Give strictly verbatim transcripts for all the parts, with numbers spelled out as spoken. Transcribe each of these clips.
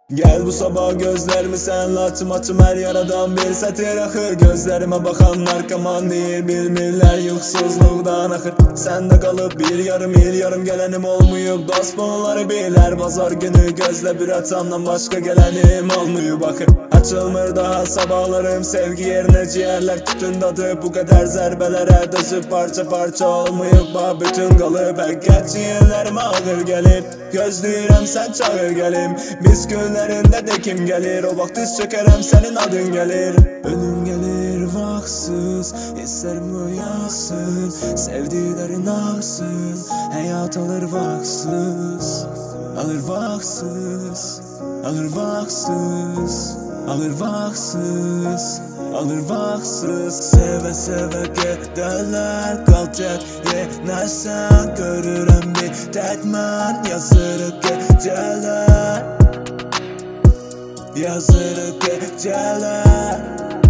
Gel bu sabah gözlerimi senle açım açım, her yaradan bir satır akır. Gözlerime bakanlar kaman değil, bilmirler yuksuzluğdan akır. Sen de kalıp bir yarım il yarım gelenim olmuyor, dost bunları biler. Pazar günü gözle bir atamdan başka gelenim olmuyor bakır. Açılmır daha sabahlarım, sevgi yerine ciğerler tütün tadı. Bu kadar zerbelere dözüp parça parça olmuyor bak bütün kalıp. Belki ciğerlerime ağır gelir, gözlüyürem sen çağır gelim. Biz günlerinde de kim gelir, o vakit diz çökerem senin adın gelir. Ölüm gelir vaksız, hislerim uyansın, sevdiğlerin aksın. Hayat alır vaksız, alır vaksız, alır vaksız, alır vaksız, alır vaksız. Seve seve giderler, kalacak yenersen görürüm bir tekmen. Yazırık geceler, yazırık geceler,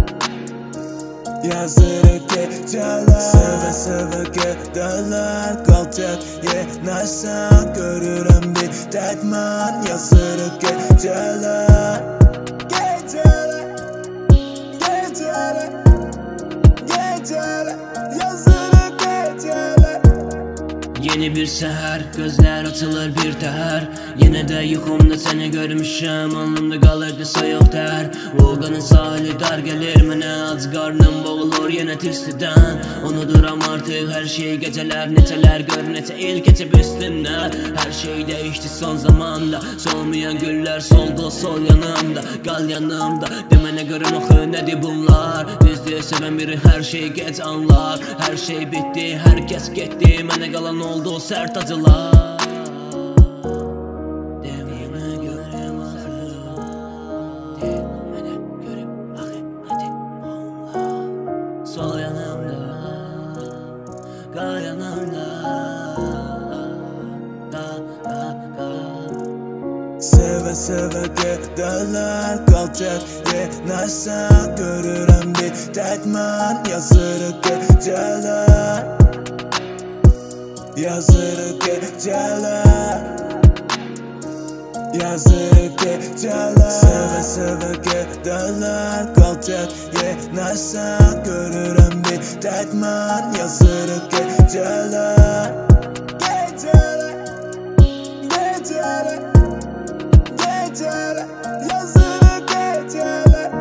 yazırık geceler. Seve seve giderler, kalacak yenersen görürüm bir tekmen. Yazırık geceler, geceler, geceler, geceler, yazırık geceler. Yeni bir seher, gözler atılır bir teher. Yine de yukumda seni görmüşüm, alnımda kalırdı soyuq ter. Volganın sahili dar gelir mənə, ac qarnım boğulur yine tüstüden. Unuduram artık her şey, geceler neçeler gör, neçe il keçib üstümden. Her şey değişti son zamanda, solmayan güller soldu sol yanımda. Qal yanımda, demene görüm oxu nedir bunlar. Düzdür seven biri her şeyi geç anlar. Her şey bitti, herkes gitti, mənə qalan oldu sert acılar. Demene görüm oxu, demene görüm oxu nedir bunlar. Sol yanımda, qal yanımda, qal, qal, qal. Seve seve giderler, kalacak yenersen görürüm bir tekmen. Yazırık geceler, yazırık geceler, yazırık geceler. Seve seve giderler, kalacak yenersen görürüm bir tekmen. Yazırık geceler, geceler, geceler, geceler, yazırık geceler.